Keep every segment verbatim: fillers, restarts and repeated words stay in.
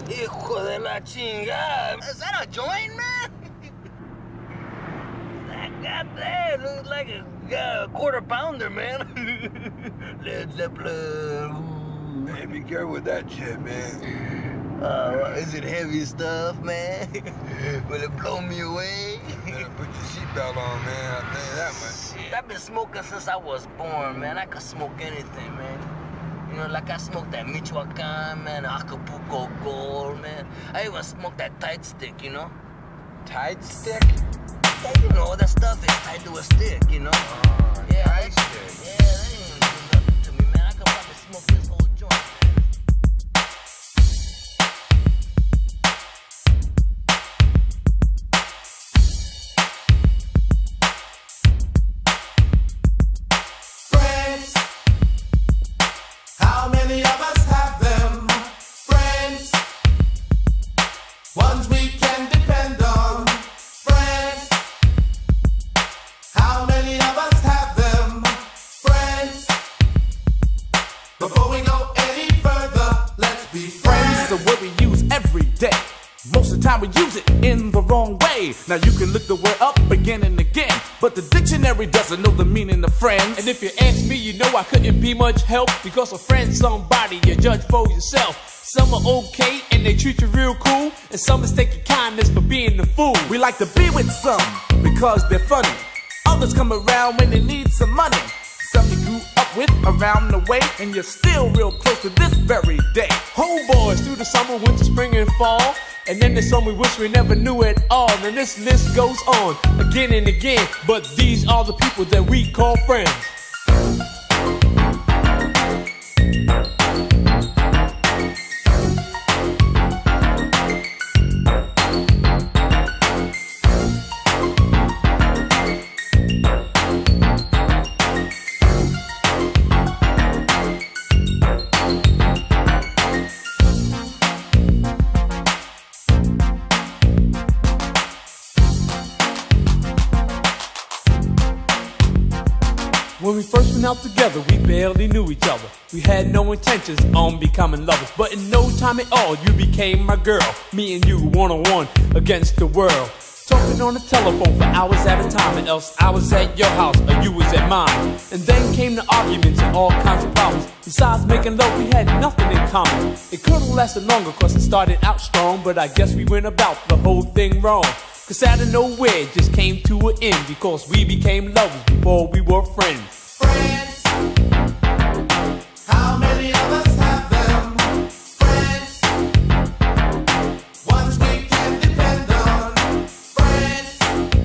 Hijo de la chingada. Is that a joint, man? That goddamn looks like a uh, quarter pounder, man. Led Zeppelin. Man, be careful with that shit, man. Uh, is it heavy stuff, man? Will it blow me away? You better put your seatbelt on, man. I'll tell you that much. Shit, I've been smoking since I was born, man. I could smoke anything, man. You know, like I smoked that Michoacan, man, Acapulco Gold, man. I even smoked that tight stick, you know? Tight stick? Yeah, you know, that stuff is tied to a stick, you know? Oh, yeah, tight that, stick. Yeah, that ain't even do nothing to me, man. I could probably smoke this whole joint, man. How many of us have them? Friends, ones we can depend on. Friends, how many of us have them? Friends, before we go any further, let's be friends. Friends is a word we use every day. Most of the time we use it in the wrong way. Now you can look the word up again and again, but the dictionary doesn't know the meaning of friends. And if you ask me, you know I couldn't be much help, because a friend's somebody you judge for yourself. Some are okay and they treat you real cool, and some mistake your kindness for being a fool. We like to be with some because they're funny. Others come around when they need some money. Some you grew up with around the way, and you're still real close to this very day. Homeboys through the summer, winter, spring, and fall. And then there's some we wish we never knew at all. And this list goes on again and again, but these are the people that we call friends. When we first went out together, we barely knew each other. We had no intentions on becoming lovers, but in no time at all, you became my girl. Me and you one-on-one against the world. Talking on the telephone for hours at a time, and else I was at your house or you was at mine. And then came the arguments and all kinds of problems. Besides making love, we had nothing in common. It could've lasted longer cause it started out strong, but I guess we went about the whole thing wrong. Cause out of nowhere it just came to an end, because we became lovers before we were friends. Friends, how many of us have them? Friends, ones we can depend on. Friends,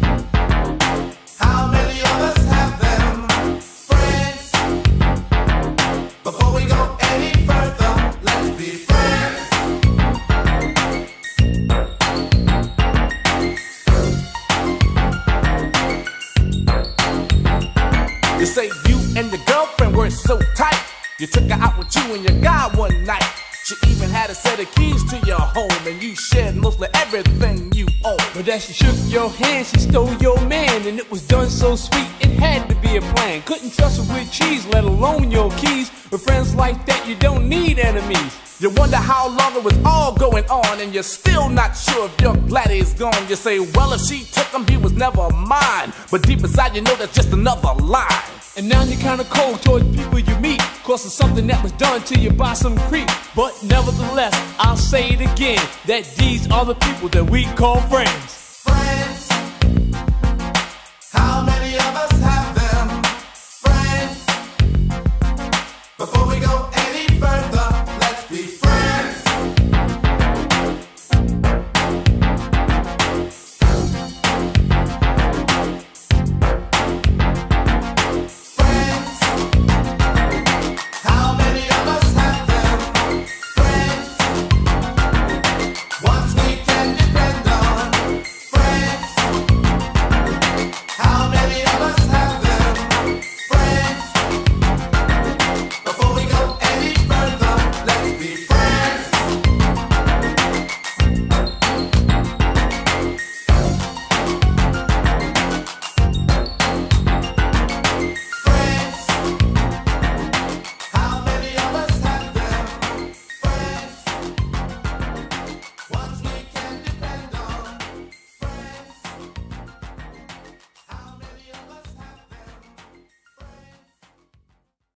how many of us have them? Friends, before we go any further, let's be friends. You say you and your girlfriend were so tight, you took her out with you and your guy one night. She even had a set of keys to your home, and you shared mostly everything you own. But as she shook your hand, she stole your man, and it was done so sweet, it had to be a plan. Couldn't trust her with cheese, let alone your keys. With friends like that, you don't need enemies. You wonder how long it was all going on, and you're still not sure if you're glad he's gone. You say, well, if she took him, he was never mine. But deep inside, you know that's just another lie. And now you're kinda cold towards people you meet, cause of something that was done to you by some creep. But nevertheless, I'll say it again, that these are the people that we call friends.